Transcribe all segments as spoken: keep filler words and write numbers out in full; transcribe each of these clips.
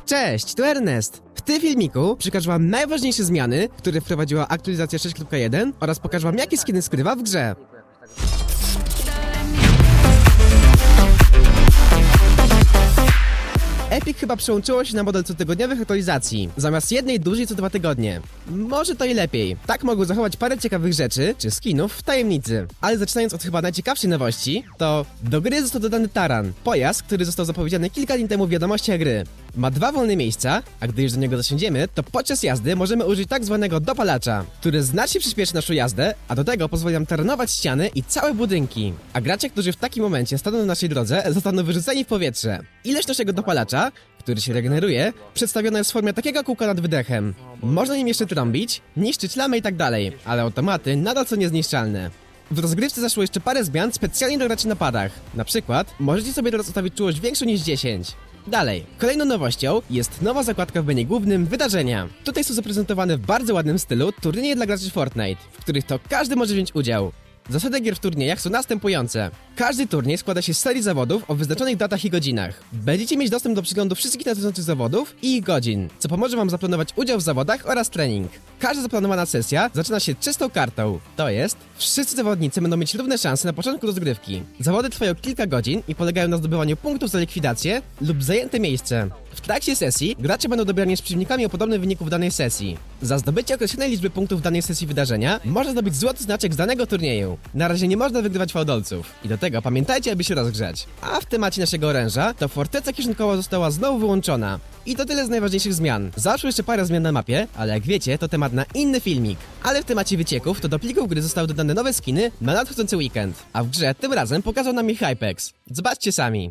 Cześć, tu Ernest. W tym filmiku przekażę wam najważniejsze zmiany, które wprowadziła aktualizacja sześć kropka jeden oraz pokażę wam, jakie skiny skrywa w grze. Epic chyba przełączyło się na model cotygodniowych aktualizacji, zamiast jednej dużej co dwa tygodnie. Może to i lepiej. Tak mogą zachować parę ciekawych rzeczy, czy skinów w tajemnicy. Ale zaczynając od chyba najciekawszej nowości, to do gry został dodany Taran. Pojazd, który został zapowiedziany kilka dni temu w wiadomościach gry. Ma dwa wolne miejsca, a gdy już do niego zasiądziemy, to podczas jazdy możemy użyć tak zwanego dopalacza, który znacznie przyspieszy naszą jazdę, a do tego pozwoli nam taranować ściany i całe budynki. A gracze, którzy w takim momencie staną na naszej drodze, zostaną wyrzuceni w powietrze. Ilość naszego dopalacza, który się regeneruje, przedstawiona jest w formie takiego kółka nad wydechem. Można nim jeszcze trąbić, niszczyć lamy i tak dalej, ale automaty nadal są niezniszczalne. W rozgrywce zaszło jeszcze parę zmian specjalnie do graczy na padach. Na przykład, możecie sobie teraz ustawić czułość większą niż dziesięć. Dalej, kolejną nowością jest nowa zakładka w menu głównym wydarzenia. Tutaj są zaprezentowane w bardzo ładnym stylu turnieje dla graczy Fortnite, w których to każdy może wziąć udział. Zasady gier w turniejach są następujące. Każdy turniej składa się z serii zawodów o wyznaczonych datach i godzinach. Będziecie mieć dostęp do przeglądu wszystkich nadchodzących zawodów i ich godzin, co pomoże wam zaplanować udział w zawodach oraz trening. Każda zaplanowana sesja zaczyna się czystą kartą, to jest, wszyscy zawodnicy będą mieć równe szanse na początku rozgrywki. Zawody trwają kilka godzin i polegają na zdobywaniu punktów za likwidację lub zajęte miejsce. W trakcie sesji gracze będą dobierani z przeciwnikami o podobnym wyniku w danej sesji. Za zdobycie określonej liczby punktów w danej sesji wydarzenia można zdobyć złoty znaczek z danego turnieju. Na razie nie można wygrywać fałdolców. I do tego pamiętajcie, aby się rozgrzać. A w temacie naszego oręża, to forteca kieszonkowa została znowu wyłączona. I to tyle z najważniejszych zmian. Zaszło jeszcze parę zmian na mapie, ale jak wiecie, to temat na inny filmik. Ale w temacie wycieków, to do plików gry zostały dodane nowe skiny na nadchodzący weekend. A w grze tym razem pokazał nam je Hypex. Zobaczcie sami.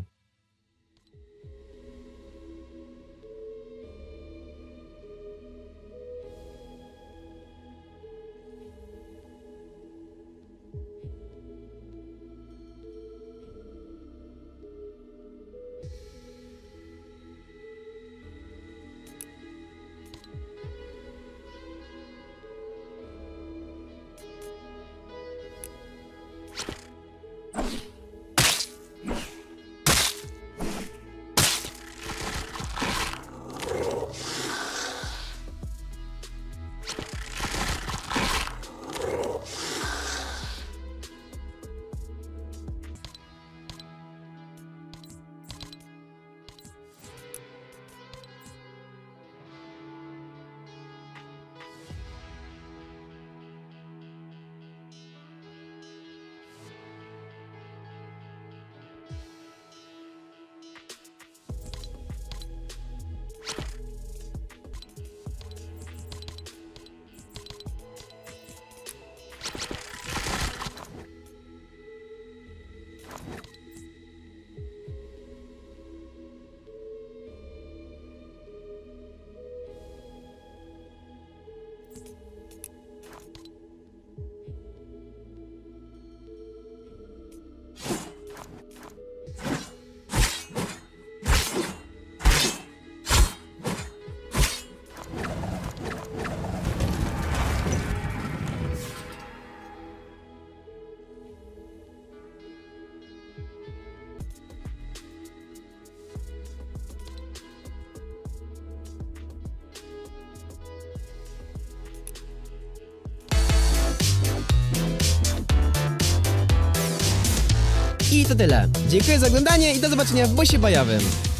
I to tyle. Dziękuję za oglądanie i do zobaczenia w busie bojowym.